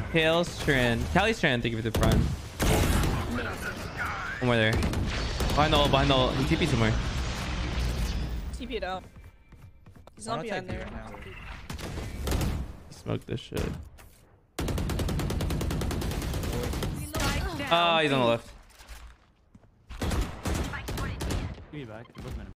Kale Strand. Callie Strand, thank you for the prime. One more there. Behind the wall, behind the wall. He TP somewhere. TP'd out. He's on behind there. Right now. Smoke this shit. Ah, he's on the left. Give me back. It wasn't